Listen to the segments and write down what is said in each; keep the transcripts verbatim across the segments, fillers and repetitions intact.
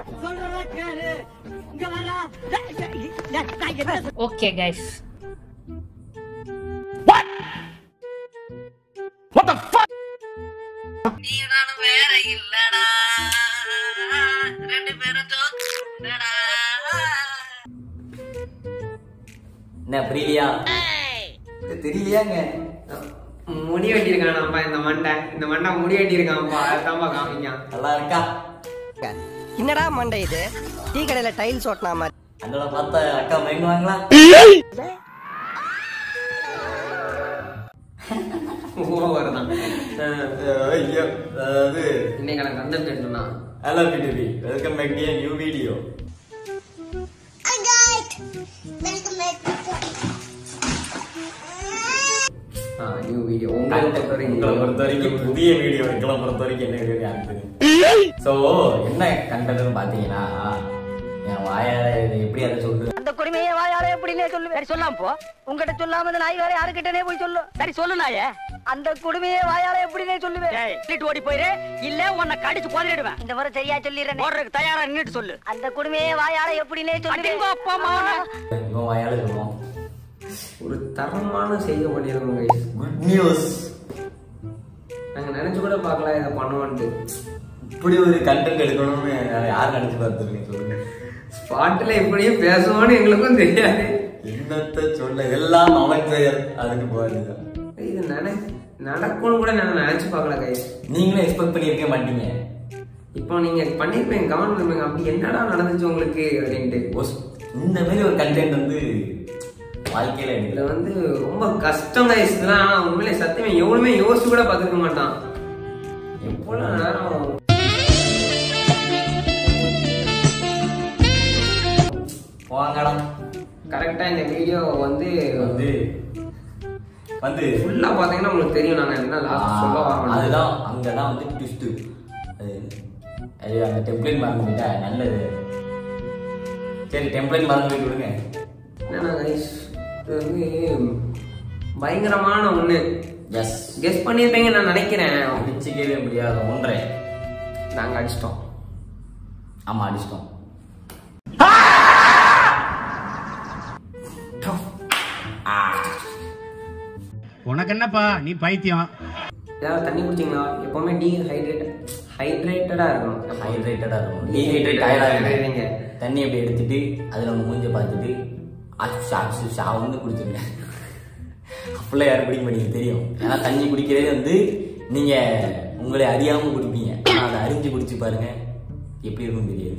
Okay guys. What? What the fuck? நீ நானும் வேற இல்லடா ரெண்டு பேரும் ஜோக்கடா என்ன புரியலையா? தெரியலையாங்க? முடி வெட்டியிருக்கானப்பா இந்த மண்டை இந்த மண்டை முடி வெட்டியிருக்கான்ப்பா அதான்ப்பா காமிக்கான். நல்லா இருக்கா? என்னடா மண்டை இது? டீ கடையில டைல்ஸ் ஓட்டினா மாதிரி. அண்ணோட பார்த்தா அக்கா மயங்குவாங்களா? ஓவர்தான். ஐயோ அதாவது இன்னைக்கு எனக்கு கண்டென்ட் எடுத்துனா hello PTV welcome back to a new video. Hi guys, welcome back to a new video. உங்களை உங்களை பொறுத்த வரைக்கும் புதிய வீடியோ எங்களை பொறுத்த வரைக்கும் என்ன வீடியோ யாருக்கு? ஸோ என்ன கண்டென்ட்னு பார்த்தீங்கன்னா என் வாயால இது எப்படி அதை சொல்றது? அந்த குடுமையே வாயால எப்படினே சொல்லு. சரி சொல்லாம போ. உங்ககிட்ட சொல்லாம அந்த நாய் வேற யாருக்கிட்டனே போய் சொல்லு. சரி சொல்லு நாயே. அந்த குடுமையே வாயால எப்படினே சொல்லுவே. சொல்லிட்டு ஓடி போயிரு இல்ல உன்னை கடிச்சு கொன்னிடுவேன். இந்த முறை சரியா சொல்லிறேன். போறதுக்கு தயாரா நின்னுட்டு சொல்லு. அந்த குடுமையே வாயால எப்படினே சொல்லு. அடிங்கோ அப்பா மாவன. இவன் வாயால சொல்லுவோம். ஒரு தரமான செய்தி பண்ணிருக்கோம் கைஸ். Good news. நாங்க நினைச்சு கூட பார்க்கல இதை பண்ணுவோன்ட்டு. இப்படி ஒரு கண்டென்ட் எடுக்கணும்னு யார் நினைச்சு பார்த்துருக்கீங்க சொல்லுங்க. ஸ்பாட்ல இப்படியும் பேசுவோன்னு எங்களுக்கும் தெரியாது. என்னத்த சொல்ல எல்லாம் அவன் செயல். அதுக்கு போறது இது நினை நடக்கும்னு கூட நான் நினைச்சு பார்க்கல கைஸ். நீங்களும் எக்ஸ்பெக்ட் பண்ணியிருக்க மாட்டீங்க. இப்போ நீங்க பண்ணிருப்பீங்க கமெண்ட் பண்ணுங்க அப்படி என்னடா நடந்துச்சு உங்களுக்கு அப்படின்ட்டு. இந்த மாதிரி ஒரு கண்டென்ட் வந்து வாழ்க்கையில இதுல வந்து ரொம்ப கஷ்டம் கைஸ் இதெல்லாம். ஆனா உண்மையிலே சத்தியமே எவ்வளவுமே யோசிச்சு கூட பார்த்துக்க மாட்டான். எவ்வளவு நேரம் போங்கடா. கரெக்டா இந்த வீடியோ வந்து வந்து வந்து ஃபுல்லா பாத்தீங்கன்னா உங்களுக்கு தெரியும் நாங்க என்ன லாஸ்ட் சொல்ல வரோம். அதுதான் அங்கதான் வந்து ட்விஸ்ட். அது அது அந்த டெம்ப்ளேட் மறந்துட்டா நல்லது. சரி டெம்ப்ளேட் மறந்து விடுங்க. என்னன்னா கைஸ் இது வந்து பயங்கரமான ஒண்ணு. எஸ் கெஸ் பண்ணிருப்பீங்க நான் நினைக்கிறேன். அடிச்சுக்கவே முடியாத ஒன்றை நாங்க அடிச்சிட்டோம். ஆமா அடிச்சிட்டோம். உனக்கு என்னப்பா நீ பைத்தியம்? ஏதாவது தண்ணி குடிச்சிங்களா? எப்பவுமே டீஹைட்ரேட் ஹைட்ரேட்டடா இருக்கணும். ஹைட்ரேட்டடா இருக்கும். டீஹைட்ரேட் ஆயிடாதீங்க. இருங்க. தண்ணி அப்படி எடுத்துட்டு அதுல ஒன்று மூஞ்ச பார்த்துட்டு அச்சு அச்சு சாவுன்னு குடிச்சிருங்க. அப்படிலாம் யாரும் குடிக்க மாட்டீங்க தெரியும். ஏன்னா தண்ணி குடிக்கிறதே வந்து நீங்க உங்களை அறியாம குடிப்பீங்க. ஆனா அதை அறிஞ்சு குடிச்சு பாருங்க எப்படி இருக்கும்னு தெரியாது.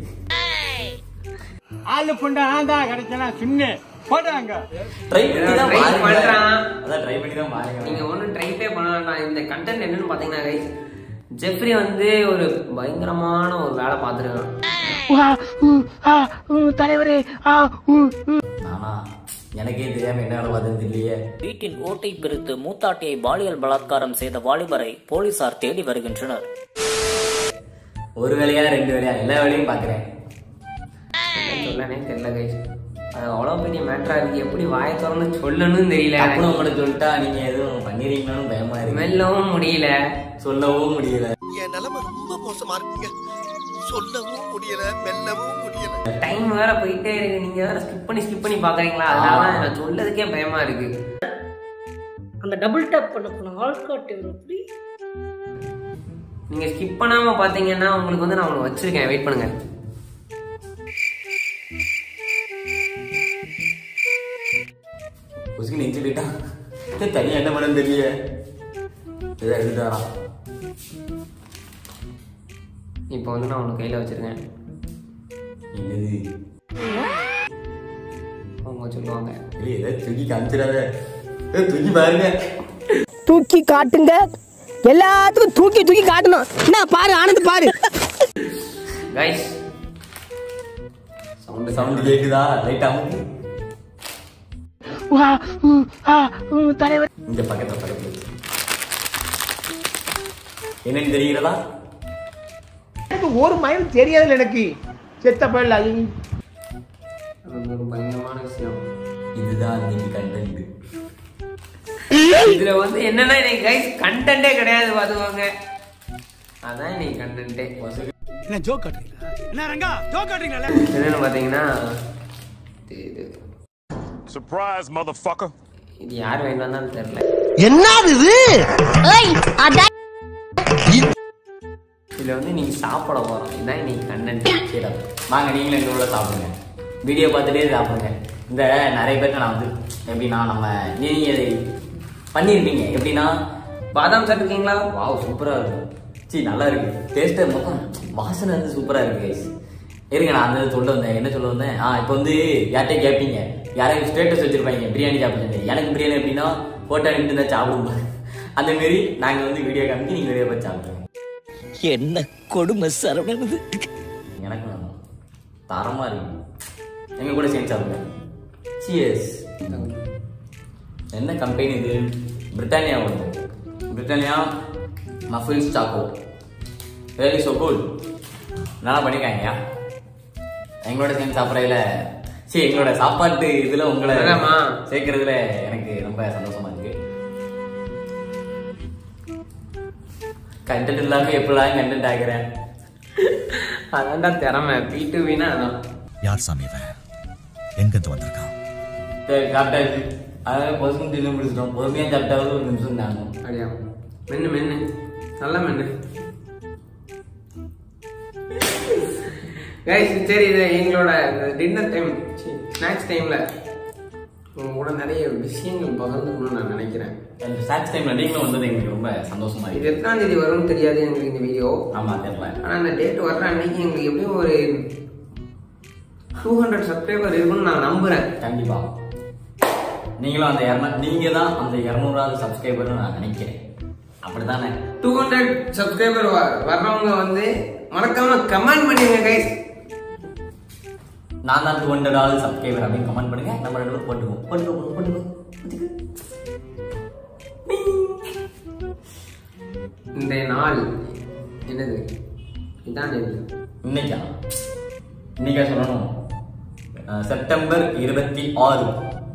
ஆளு புண்டை ஆந்தா கிடைச்சனா சின்ன போடுறாங்க. ட்ரை பண்ணி தான் Try பாருங்க. பண்றான். அதான் ட்ரை பண்ணி தான் பாருங்க. நீங்க ஒன்றும் ட்ரைப்பே பண்ண வேண்டாம். இந்த கண்டென்ட் என்னன்னு பாத்தீங்கன்னா கைஸ் ஜெஃப்ரி வந்து ஒரு பயங்கரமான ஒரு வேலை பார்த்துருக்கான். தலைவரே. ஆனா எனக்கே தெரியாம என்ன வேலை பார்த்தேன்னு தெரியலையே. வீட்டின் ஓட்டை பிரித்து மூத்தாட்டியை பாலியல் பலாத்காரம் செய்த வாலிபரை போலீசார் தேடி வருகின்றனர். ஒரு வேலையா ரெண்டு வேலையா எல்லா வேலையும் பாக்குறேன். சொல்லனே தெரியல கைஸ். அது அவ்வளவு பெரிய மேட்டரா இருக்கு. எப்படி வாயை திறந்து சொல்லணும்னு தெரியல. அப்புறம் உங்களுக்கு சொல்லிட்டா நீங்க எதுவும் பண்ணிருக்கீங்கன்னு பயமா இருக்கு. மெல்லவும் முடியல சொல்லவும் முடியல. என் நிலைமை ரொம்ப மோசமா இருக்குங்க. சொல்லவும் முடியல மெல்லவும் முடியல. டைம் வேற போயிட்டே இருக்கு. நீங்க வேற ஸ்கிப் பண்ணி ஸ்கிப் பண்ணி பாக்குறீங்களா? அதனால நான் சொல்லதுக்கே பயமா இருக்கு. அந்த டபுள் டேப் பண்ண போன ஆல்காட் எப்படி நீங்க ஸ்கிப் பண்ணாம பாத்தீங்கன்னா உங்களுக்கு வந்து நான் ஒன்று வச்சிருக்கேன். வெயிட் பண்ணுங்க. உசுக்கு நெஞ்சு போயிட்டான். தனியா என்ன பண்ணு தெரியல. ஏதோ எடுத்துட்டாரா. இப்போ வந்து நான் ஒன்று கையில வச்சிருக்கேன். என்னது அவங்க சொல்லுவாங்க ஏதோ தூக்கி காமிச்சிடாத. தூக்கி பாருங்க. தூக்கி காட்டுங்க. எல்லாத்துக்கும் தூக்கி தூக்கி காட்டணும். என்ன பாரு ஆனந்த் பாரு. கைஸ் சவுண்ட் சவுண்ட் கேக்குதா? லைட் அமுக்கு. தலைவர் இந்த பக்கத்துல பக்கத்துல என்னன்னு தெரிகிறதா? எனக்கு ஒரு மயம் தெரியாதுல எனக்கு. செத்த பையல அது ஒரு பயங்கரமான விஷயம். இதுதான் இன்னைக்கு கண்டென்ட். இதுல வந்து என்னன்னா இன்னைக்கு கைஸ் கண்டென்ட்டே கிடையாது பாத்துவாங்க. அதான் இன்னைக்கு கண்டென்ட்டே. என்ன ஜோக் காட்டுறீங்களா? என்னன்னு பாத்தீங்கன்னா இது சர்ப்ரைஸ் மதர்ஃபக்கர். இது யார் வாங்கிட்டு வந்தான்னு தெரியல. என்னது இது? இதுல வந்து நீங்க சாப்பிட போறோம். இதான் இன்னைக்கு கண்டென்ட். சரி வாங்க நீங்களும் எங்க உள்ள சாப்பிடுங்க. வீடியோ பார்த்துட்டே சாப்பிடுங்க. இந்த நிறைய பேருக்கு நான் வந்து எப்படின்னா நம்ம நீங்க பண்ணியிருப்பீங்க எப்படின்னா பாதாம் சாப்பிட்டுருக்கீங்களா? வாவ் சூப்பராக இருக்கும். சி நல்லா இருக்கு. டேஸ்ட்டு மொத்தம் வாசனை வந்து சூப்பராக இருக்கு கைஸ். இருங்க நான் அந்த சொல்ல வந்தேன். என்ன சொல்ல வந்தேன்? ஆ இப்போ வந்து யார்கிட்ட கேட்பீங்க, யாரையும் ஸ்டேட்டஸ் வச்சிருப்பாங்க பிரியாணி சாப்பிடுங்க. எனக்கு பிரியாணி எப்படின்னா ஃபோட்டோ எடுத்து இருந்தால் சாப்பிடுவோம். அந்த மாரி நாங்கள் வந்து வீடியோ காமிக்கி நீங்கள் வீடியோ பார்த்து சாப்பிடுவோம். என்ன கொடுமை சரவணது. எனக்கு வேணும் தரமாக இருக்கு. எங்கள் கூட சேர்ந்து சாப்பிடுங்க. சியர்ஸ். என்ன கம்பெனி இது? பிரிட்டானியா வருது. Britannia muffins choco really so cool. நல்லா பண்ணியிருக்காங்கயா. எங்களோட சேர்ந்து சாப்பிட்றதுல சரி எங்களோட சாப்பாட்டு இதில் உங்களை சேர்க்கறதுல எனக்கு ரொம்ப சந்தோஷமா இருக்கு. கண்டென்ட் இல்லாமல் எப்படிலாம் கண்டென்ட் ஆகிறேன். அதான்டா திறமை. பி டு வினா அதான். யார் சாமி இவன்? எங்கிருந்து வந்திருக்கான்? சாப்பிட்டாச்சு. அதான் பொசுக்கு தின்னு முடிச்சிட்டோம். பொறுமையாக சாப்பிட்டாவது ஒரு நிமிஷம் தாங்க. அப்படியா? மென்னு மென்னு நல்லா மென்னு. கைஸ் சரி இது எங்களோட டின்னர் டைம் ஸ்நாக்ஸ் டைம்ல உங்க கூட நிறைய விஷயங்கள் பகிர்ந்துக்கணும்னு நான் நினைக்கிறேன். அந்த ஸ்நாக்ஸ் டைம்ல நீங்களும் வந்தது எங்களுக்கு ரொம்ப சந்தோஷமா இது இருக்கு. எத்தனாம் தேதி வரும்னு தெரியாது எங்களுக்கு இந்த வீடியோ. ஆமா தெரியல. ஆனா அந்த டேட் வர்ற அன்னைக்கு எங்களுக்கு எப்படியும் ஒரு டூ ஹண்ட்ரட் சப்ஸ்கிரைபர் இருக்குன்னு நான் நம்புறேன். கண்டிப்பா நீங்களும் அந்த இரநூறு நீங்க தான் அந்த இரநூறாவது சப்ஸ்கிரைபர்னு நான் நினைக்கிறேன். அப்படித்தானே? டூ ஹண்ட்ரட் சப்ஸ்கிரைபர் வர்றவங்க வந்து மறக்காம கமெண்ட் பண்ணுங்க கைஸ். நான் தான் டூ ஹண்ட்ரடாவது சப்ஸ்கிரைபர் அப்படின்னு கமெண்ட் பண்ணுங்க. நம்ம ரெண்டு பேரும் போட்டுக்குவோம். போட்டுக்கோ போட்டுக்கோ. இந்த நாள் என்னது? இதான் இன்னைக்கா? இன்னைக்கா சொல்லணும்? செப்டம்பர் இருபத்தி ஆறு.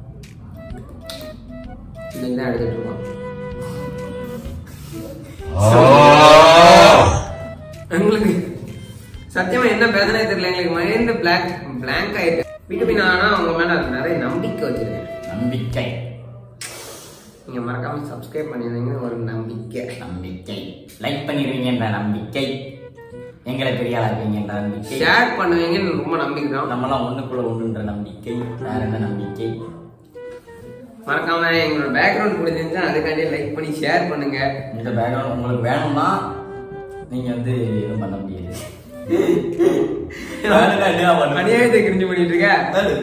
இன்னைக்கு தான் எடுத்துட்டு இருக்கோம். எங்களுக்கு சத்தியமா என்ன பேசனே தெரியல. எங்களுக்கு மைண்ட் பிளாக் பிளாங்க் ஆயிட்டு வீட்டு நானா அவங்க மேல நிறைய நம்பிக்கை வச்சிருக்கேன். நம்பிக்கை. நீங்க மறக்காம சப்ஸ்கிரைப் பண்ணிருந்தீங்க ஒரு நம்பிக்கை. நம்பிக்கை லைக் பண்ணிடுவீங்கன்ற நம்பிக்கை. எங்களை பெரிய ஆளா இருப்பீங்கன்ற நம்பிக்கை. ஷேர் பண்ணுவீங்கன்னு ரொம்ப நம்பிக்கை தான். நம்மளாம் ஒண்ணுக்குள்ள ஒண்ணுன்ற நம்பிக்கை. வேற என்ன நம்பிக்கை? மறக்காம எங்களோட பேக்ரவுண்ட் பிடிச்சிருந்துச்சா அதுக்காண்டி லைக் பண்ணி ஷேர் பண்ணுங்க. இந்த பேக்ரவுண்ட் உங்களுக்கு வேணும்னா நீங்க வந்து எதுவும் பண்ண முடியாது. அநியாயத்தை கிரிஞ்சு பண்ணிட்டு இருக்க.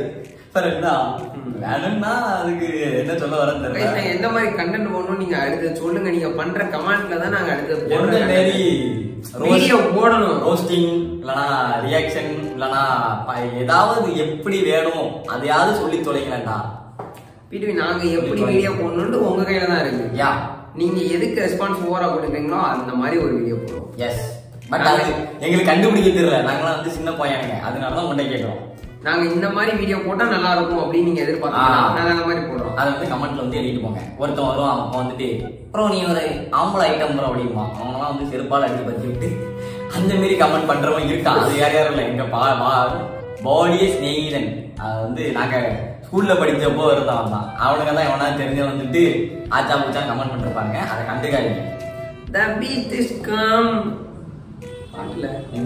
வேணும்னா அதுக்கு என்ன சொல்ல வரேன். எந்த மாதிரி கண்டென்ட் போடணும் நீங்க அடுத்து சொல்லுங்க. நீங்க பண்ற கமெண்ட்ல தான் நாங்க அடுத்து வீடியோ போடணும். ரோஸ்டிங் இல்லனா ரியாக்ஷன் இல்லனா ஏதாவது எப்படி வேணும் அதையாவது சொல்லி தொலைங்களா. பிடிவி நாங்க எப்படி வீடியோ போடணும்னு உங்க கையில தான் இருக்கு. யா நீங்க எதுக்கு ரெஸ்பான்ஸ் ஓவரா கொடுக்குறீங்களோ அந்த மாதிரி ஒரு வீடியோ போடுவோம். எஸ் பட் அது எங்களுக்கு கண்டுபிடிக்க தெரியல. நாங்களாம் வந்து சின்ன பையனுங்க. அதனாலதான் உண்டை கேட்கிறோம். நாங்க இந்த மாதிரி வீடியோ போட்டா நல்லா இருக்கும் அப்படின்னு நீங்க எதிர்பார்த்தீங்கன்னா நாங்க அந்த மாதிரி போடுறோம். அதை வந்து கமெண்ட்ல வந்து எழுதிட்டு போங்க. ஒருத்தன் வருவான் அவன் வந்துட்டு அப்புறம் நீ ஒரு ஆம்பளை ஐட்டம் ப்ரோ அப்படிமா அவங்களாம் வந்து செருப்பால் அடிச்சு பத்தி விட்டு அந்த மாரி கமெண்ட் பண்றவங்க இருக்கான். அது யார் யாரும் இல்லை. எங்க பா பாடியே ஸ்நேகிதன் அது வந்து நாங்க ஸ்கூல்ல படிச்சப்போ இருந்தான் தான். அவனுங்க தான் எவனா தெரிஞ்ச வந்துட்டு ஆச்சா பூச்சா கமெண்ட் பண்ணிருப்பாங்க. அதை கண்டுக்காதீங்க. The beat is come. பாட்டுல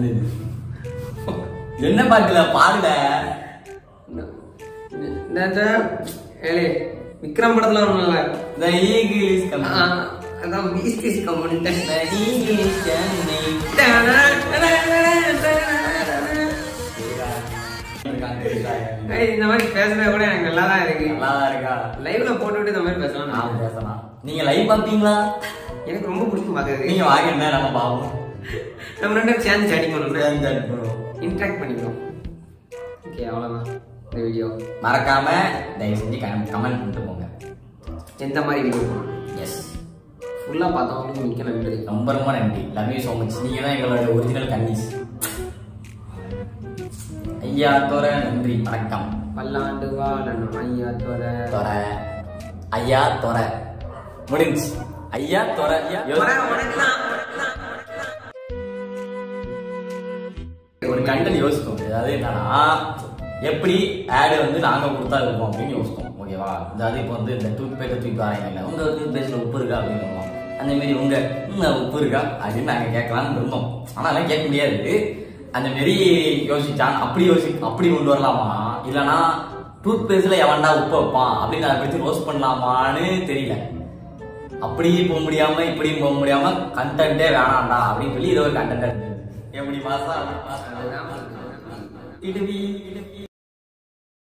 என்ன பாட்டுல பாடல ஏலே விக்ரம் படத்துல ஒண்ணுல The eagle is coming. அதான் beast is coming. The eagle is coming. இந்த மாதிரி பேசுறது கூட எனக்கு நல்லா தான் இருக்கு. நல்லா இருக்கா? லைவ்ல போட்டுவிட்டு இந்த மாதிரி பேசலாம். நான் பேசலாம். நீங்க லைவ் பாப்பீங்களா? எனக்கு ரொம்ப பிடிக்கும் பாக்குறது. நீங்க வாங்க என்ன நம்ம பாப்போம். நம்ம ரெண்டு பேரும் சேர்ந்து சாட்டிங் பண்ணுவோம். சேர்ந்து சாட் பண்ணுவோம். இன்டராக்ட் பண்ணிக்கிறோம். ஓகே அவ்வளவுதான் இந்த வீடியோ. மறக்காம தயவு செஞ்சு கமெண்ட் பண்ணிட்டு போங்க. எந்த மாதிரி வீடியோ போகணும். எஸ் ஃபுல்லா பார்த்தவங்களுக்கு மிக்க நன்றி. ரொம்ப ரொம்ப நன்றி. Love you so much. நீங்க தான் எங்களோட ஒரிஜினல் கன்னிஸ். ஐயா தோர நன்றி வணக்கம். பல்லாண்டு வாழணும் ஐயா தோர தோர ஐயா தோர முடிஞ்சு. ஐயா தோர ஐயா ஒரு கண்டென்ட் யோசித்தோம். அதாவது என்னன்னா எப்படி ஆடு வந்து நாங்க கொடுத்தா இருப்போம் அப்படின்னு யோசித்தோம். ஓகேவா? அதாவது இப்போ வந்து இந்த டூத் பேஸ்ட் தூக்கி பாருங்க, உங்க டூத் பேஸ்ட்ல உப்பு இருக்கா அப்படின்னு சொல்லுவோம். அந்த மாதிரி உங்க உப்பு இருக்கா அப்படின்னு நாங்க கேட்கலாம்னு இருந்தோம். ஆனா அதெல்லாம் கேட்க முடியாது. அந்த மாரி யோசிச்சான். அப்படி யோசி அப்படி கொண்டு வரலாமா, இல்லைன்னா டூத் பேஸ்ட்ல எவன்டா உப்பு வைப்பான் அப்படின்னு அதை பத்தி ரோஸ்ட் பண்ணலாமான்னு தெரியல. அப்படியும் போக முடியாம இப்படியும் போக முடியாம கண்டென்ட்டே வேணாம்டா அப்படின்னு சொல்லி இது ஒரு கண்டென்ட் எப்படி மாசா